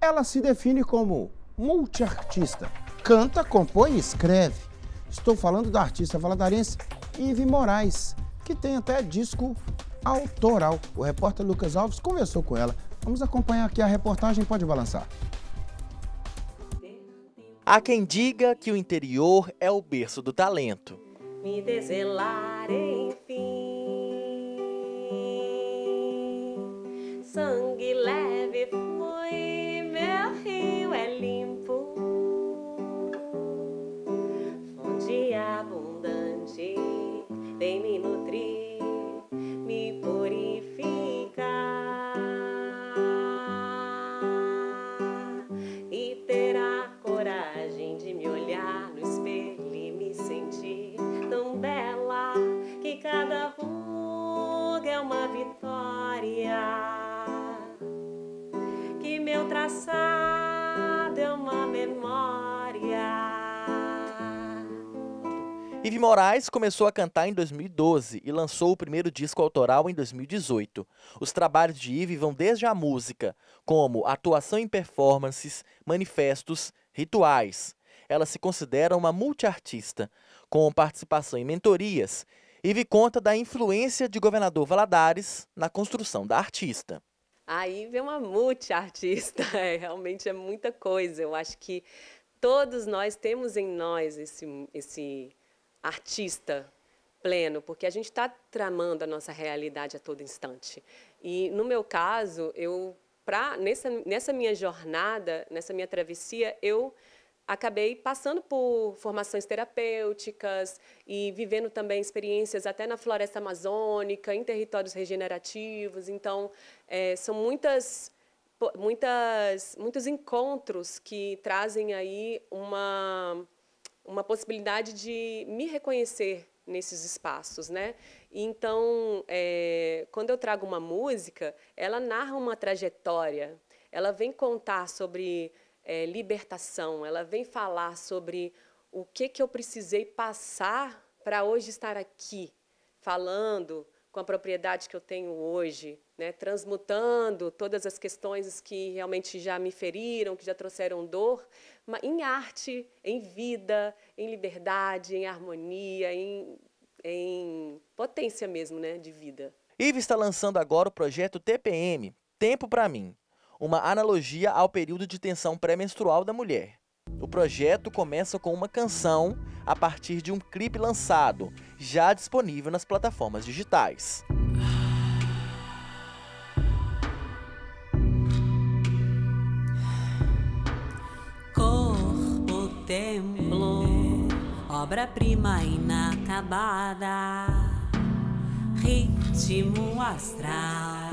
Ela se define como multiartista. Canta, compõe e escreve. Estou falando da artista valadarense Ive Moraes, que tem até disco autoral. O repórter Lucas Alves conversou com ela. Vamos acompanhar aqui a reportagem, pode balançar. Há quem diga que o interior é o berço do talento. Me deselar, enfim, sangue leve foi, meu rio é limpo, fonte abundante, vem me nutrir, me purificar e ter a coragem de me olhar no espelho e me sentir tão bela que cada ruga é uma vitória, que meu traçado é uma memória. Ive Moraes começou a cantar em 2012 e lançou o primeiro disco autoral em 2018. Os trabalhos de Ive vão desde a música, como atuação em performances, manifestos, rituais. Ela se considera uma multiartista, com participação em mentorias. Ive conta da influência de Governador Valadares na construção da artista. A Ive é uma multiartista, realmente é muita coisa. Eu acho que todos nós temos em nós esse artista pleno, porque a gente está tramando a nossa realidade a todo instante. E, no meu caso, nessa minha jornada, nessa minha travessia, eu acabei passando por formações terapêuticas e vivendo também experiências até na floresta amazônica, em territórios regenerativos. Então, são muitos encontros que trazem aí uma possibilidade de me reconhecer nesses espaços, né? Então, quando eu trago uma música, ela narra uma trajetória, ela vem contar sobre libertação, ela vem falar sobre o que eu precisei passar para hoje estar aqui, falando com a propriedade que eu tenho hoje, né? Transmutando todas as questões que realmente já me feriram, que já trouxeram dor, em arte, em vida, em liberdade, em harmonia, em potência mesmo, né, de vida. Ive está lançando agora o projeto TPM, Tempo Pra Mim, uma analogia ao período de tensão pré-menstrual da mulher. O projeto começa com uma canção a partir de um clipe lançado, já disponível nas plataformas digitais. Corpo, templo, obra-prima inacabada, ritmo astral,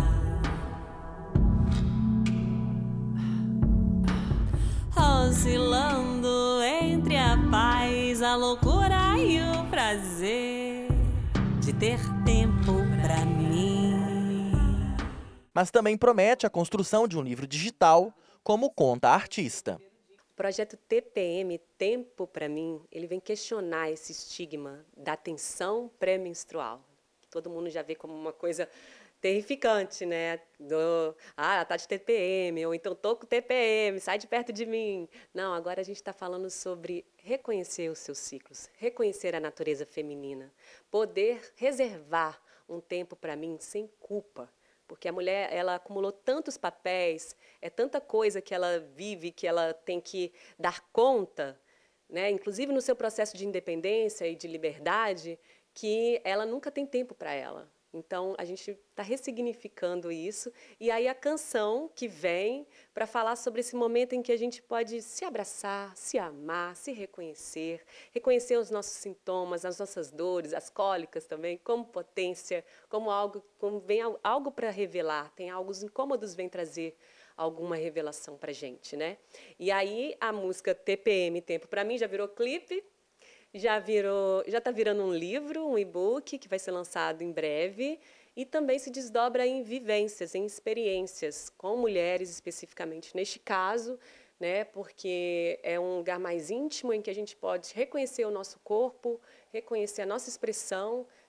oscilando entre a paz, a loucura e o prazer de ter tempo pra mim. Mas também promete a construção de um livro digital, como conta a artista. O projeto TPM, Tempo Pra Mim, ele vem questionar esse estigma da tensão pré-menstrual. Todo mundo já vê como uma coisa terrificante, né? Ela tá de TPM, ou então tô com TPM, sai de perto de mim. Não, agora a gente está falando sobre reconhecer os seus ciclos, reconhecer a natureza feminina, poder reservar um tempo para mim sem culpa. Porque a mulher, ela acumulou tantos papéis, é tanta coisa que ela vive, que ela tem que dar conta, né? Inclusive no seu processo de independência e de liberdade, que ela nunca tem tempo para ela. Então, a gente está ressignificando isso. E aí a canção que vem para falar sobre esse momento em que a gente pode se abraçar, se amar, se reconhecer, reconhecer os nossos sintomas, as nossas dores, as cólicas também, como potência, como vem algo para revelar, tem alguns incômodos vem trazer alguma revelação para a gente, né? E aí a música TPM, Tempo Pra Mim, já virou clipe, já está virando um livro, um e-book que vai ser lançado em breve e também se desdobra em vivências, em experiências com mulheres especificamente neste caso, né? Porque é um lugar mais íntimo em que a gente pode reconhecer o nosso corpo, reconhecer a nossa expressão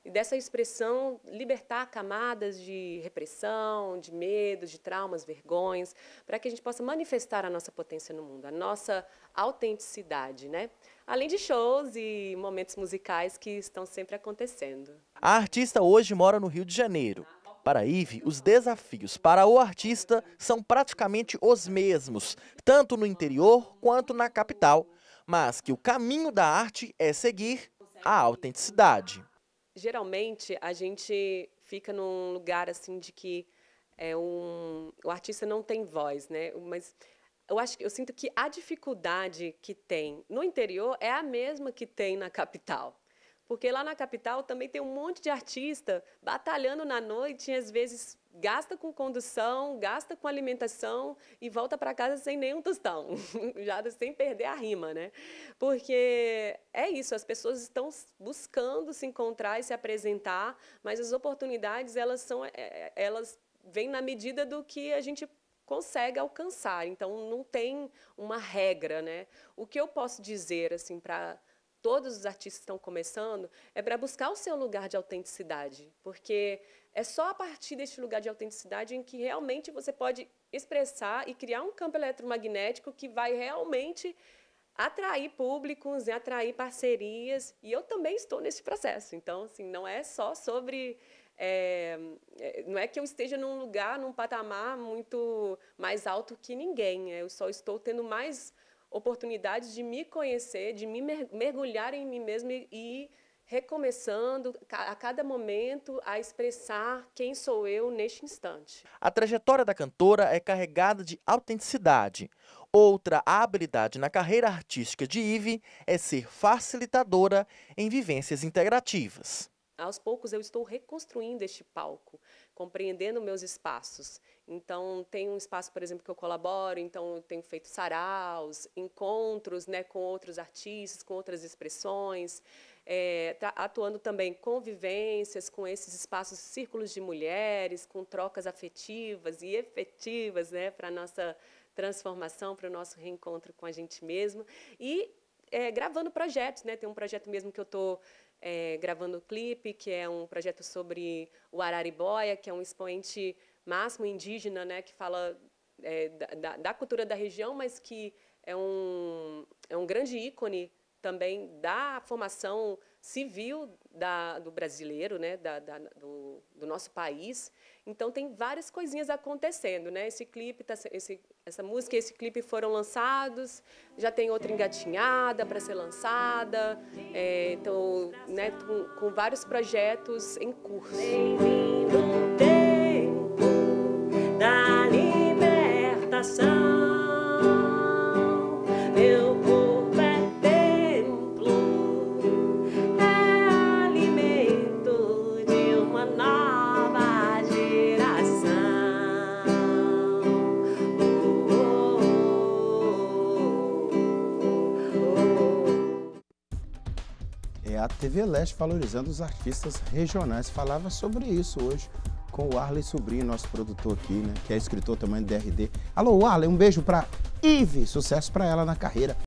e dessa expressão libertar camadas de repressão, de medos, de traumas, vergonhas, para que a gente possa manifestar a nossa potência no mundo, a nossa autenticidade, né? Além de shows e momentos musicais que estão sempre acontecendo. A artista hoje mora no Rio de Janeiro. Para Ive, os desafios para o artista são praticamente os mesmos, tanto no interior quanto na capital, mas que o caminho da arte é seguir a autenticidade. Geralmente, a gente fica num lugar assim de que o artista não tem voz, né? Mas eu sinto que a dificuldade que tem no interior é a mesma que tem na capital. Porque lá na capital também tem um monte de artista batalhando na noite e às vezes gasta com condução, gasta com alimentação e volta para casa sem nenhum tostão, já sem perder a rima, né? Porque é isso, as pessoas estão buscando se encontrar e se apresentar, mas as oportunidades elas vêm na medida do que a gente consegue alcançar. Então não tem uma regra, né? O que eu posso dizer assim para todos os artistas que estão começando, é para buscar o seu lugar de autenticidade, porque é só a partir deste lugar de autenticidade em que realmente você pode expressar e criar um campo eletromagnético que vai realmente atrair públicos, atrair parcerias, e eu também estou nesse processo. Então, assim, não é só sobre... não é que eu esteja num lugar, num patamar muito mais alto que ninguém, eu só estou tendo mais oportunidades de me conhecer, de me mergulhar em mim mesma e recomeçando a cada momento a expressar quem sou eu neste instante. A trajetória da cantora é carregada de autenticidade. Outra habilidade na carreira artística de Ive é ser facilitadora em vivências integrativas. Aos poucos eu estou reconstruindo este palco, compreendendo meus espaços. Então, tem um espaço, por exemplo, que eu colaboro, então eu tenho feito saraus, encontros, né, com outros artistas, com outras expressões, atuando também com vivências, com esses espaços, círculos de mulheres, com trocas afetivas e efetivas, né, para a nossa transformação, para o nosso reencontro com a gente mesma. E gravando projetos, né, tem um projeto mesmo que eu estou gravando o clipe, que é um projeto sobre o Araribóia, que é um expoente máximo indígena, né, que fala da cultura da região, mas que é um grande ícone também da formação civil do brasileiro, né, do nosso país. Então, tem várias coisinhas acontecendo, né? Esse clipe, essa música e esse clipe foram lançados, já tem outra engatinhada para ser lançada, então, né, com vários projetos em curso. Bem-vindo ao tempo da libertação. Meu corpo é templo, é alimento de uma nova geração. É a TV Leste valorizando os artistas regionais. Falava sobre isso hoje com o Arley Sobrinho, nosso produtor aqui, né? Que é escritor também do DRD. Alô, Arley, um beijo pra Ive. Sucesso pra ela na carreira.